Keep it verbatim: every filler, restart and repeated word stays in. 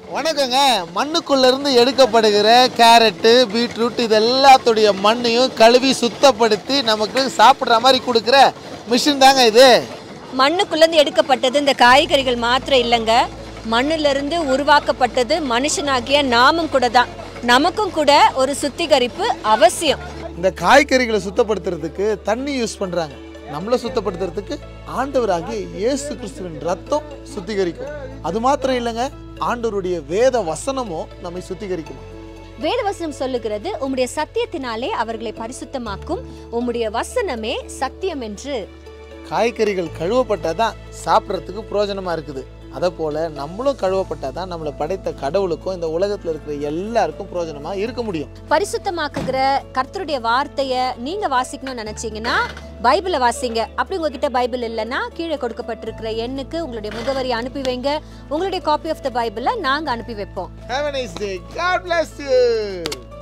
வணக்கங்க. மண்ணுக்குள்ள இருந்து எடுக்கப்படுகிற கேரட்டு, பீட்ரூட் இது எல்லாத்துடைய மண்ணையும் கழுவி சுத்தப்படுத்தி நமக்கு சாப்பிட்ற மாதிரி கொடுக்குற மிஷின் தாங்க இது. மண்ணுக்குள்ளேருந்து எடுக்கப்பட்டது இந்த காய்கறிகள் மாத்திரம் இல்லைங்க, மண்ணிலிருந்து உருவாக்கப்பட்டது மனுஷனாகிய நாமும் கூட தான். நமக்கும் கூட ஒரு சுத்திகரிப்பு அவசியம். இந்த காய்கறிகளை சுத்தப்படுத்துறதுக்கு தண்ணி யூஸ் பண்ணுறாங்க. நம்மளை சுத்தப்படுத்துறதுக்கு ஆண்டவராகிய இயேசு கிறிஸ்துவின் ரத்தம் சுத்திகரிக்கும். அது மாத்திரம் இல்லைங்க, ஆண்டவருடைய வேத வசனமும் நம்மை சுத்திகரிக்கும். வேத வசனம் சொல்லுகிறது, உம்முடைய சத்தியத்தினாலே அவர்களை பரிசுத்தமாக்கும், உம்முடைய வசனமே சத்தியம் என்று. காய்கறிகள் கழுவப்பட்டாதான் சாப்பிட்றதுக்கு பிரயோஜனமா இருக்குது. அதை போல நம்மளும் கழுவப்பட்டாதான் நம்மளை படைத்த கடவுளுக்கும் இந்த உலகத்தில் இருக்கிற எல்லாருக்கும் பிரயோஜனமா இருக்க முடியும். பரிசுத்தமாக்குகிற கர்த்தருடைய வார்த்தையை நீங்க வாசிக்கணும்னு நினைச்சீங்கன்னா பைபிளை வாசிங்க. அப்படி உங்ககிட்ட பைபிள் இல்லைன்னா கீழே கொடுக்கப்பட்டிருக்கிற எண்ணுக்கு உங்களுடைய முகவரி அனுப்பி வைங்க. உங்களுடைய காப்பி ஆஃப் த பைபிளை நாங்க அனுப்பி வைப்போம். Have a nice day. God bless you.